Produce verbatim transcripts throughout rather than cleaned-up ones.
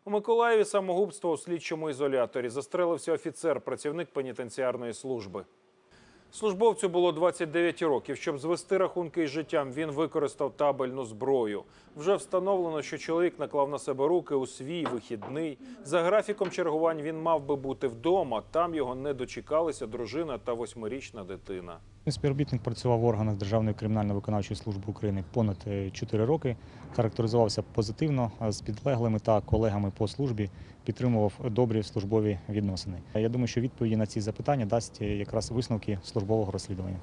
У Миколаєві самогубство у слідчому ізоляторі. Застрелився офіцер, працівник пенітенціарної служби. Службовцю було двадцять дев'ять років. Щоб звести рахунки із життям, він використав табельну зброю. Вже встановлено, що чоловік наклав на себе руки у свій вихідний. За графіком чергувань він мав би бути вдома. Там його не дочекалися дружина та восьмирічна дитина. Співробітник працював в органах Державної кримінально-виконавчої служби України понад чотири роки. Характеризувався позитивно, з підлеглими та колегами по службі підтримував добрі службові відносини. Я думаю, що відповіді на ці запитання дасть якраз висновки службового розслідування.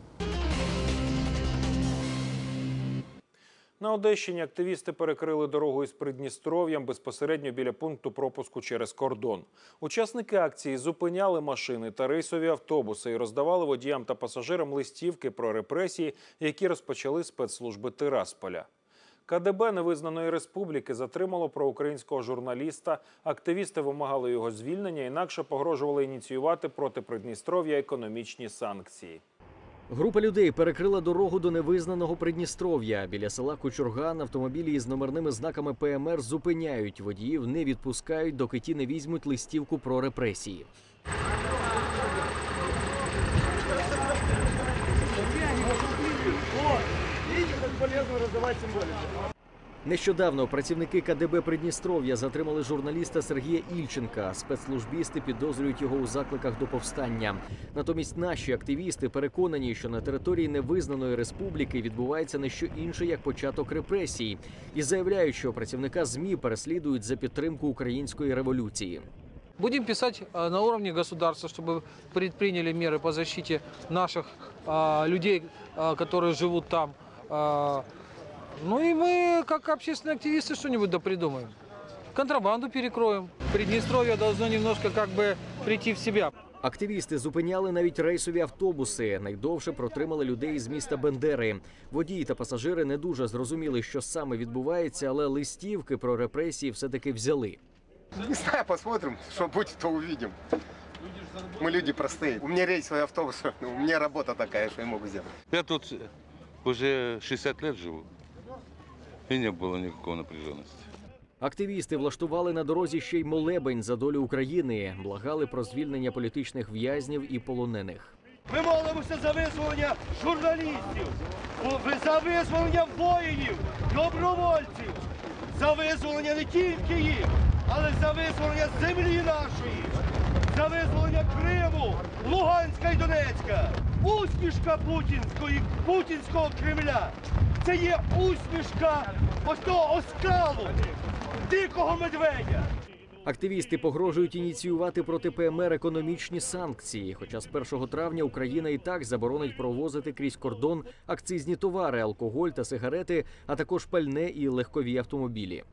На Одещині активісти перекрили дорогу із Придністров'ям безпосередньо біля пункту пропуску через кордон. Учасники акції зупиняли машини та рейсові автобуси і роздавали водіям та пасажирам листівки про репресії, які розпочали спецслужби Тирасполя. ка де бе невизнаної республіки затримало проукраїнського журналіста. Активісти вимагали його звільнення, інакше погрожували ініціювати проти Придністров'я економічні санкції. Група людей перекрила дорогу до невизнаного Придністров'я. Біля села Кучурган автомобілі із номерними знаками пе ем ер зупиняють. Водіїв не відпускають, доки ті не візьмуть листівку про репресії. Нещодавно працівники ка де бе Придністров'я затримали журналіста Сергія Ільченка. Спецслужбісти підозрюють його у закликах до повстання. Натомість наші активісти переконані, що на території невизнаної республіки відбувається не що інше, як початок репресій. І заявляють, що працівника ЗМІ переслідують за підтримку української революції. Будем писать на уровне государства, чтобы предприняли меры по защите наших а, людей, а, которые живут там. А, ну и мы, как общественные активисты, что-нибудь да придумаем. Контрабанду перекроем. Приднестровье должно немножко как бы прийти в себя. Активісти зупиняли навіть рейсові автобуси. Найдовше протримали людей з міста Бендери. Водії та пасажири не дуже зрозуміли, що саме відбувається, але листівки про репресії все-таки взяли. Не знаю, посмотрим, что будет, то увидим. Мы люди простые. У меня рейсовый автобус, у меня работа такая, что я могу сделать. Я тут уже шестьдесят лет живу, и не было никакой напряженности. Активісти влаштували на дорозі ще й молебень за долю України. Благали про звільнення політичних в'язнів і полонених. Ми молимося за визволення журналістів, за визволення воїнів, добровольців, за визволення не тільки їх, але за визволення землі нашої, за визволення Криму, Луганська і Донецька. Усмішка путінської, путінського Кремля. Це є усмішка ось того оскалу, дикого медведя. Активісти погрожують ініціювати проти пе ем ер економічні санкції. Хоча з першого травня Україна і так заборонить провозити крізь кордон акцизні товари, алкоголь та сигарети, а також пальне і легкові автомобілі.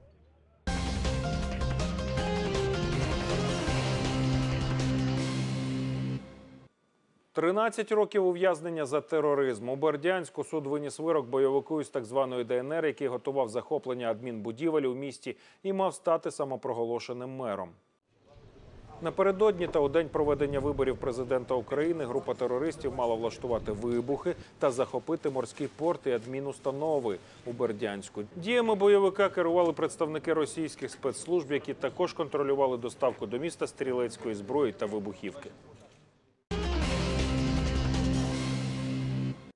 тринадцять років ув'язнення за тероризм. У Бердянську суд виніс вирок бойовику із так званої де ен ер, який готував захоплення адмінбудівель у місті і мав стати самопроголошеним мером. Напередодні та у день проведення виборів президента України група терористів мала влаштувати вибухи та захопити морський порт і адмінустанови у Бердянську. Діями бойовика керували представники російських спецслужб, які також контролювали доставку до міста стрілецької зброї та вибухівки.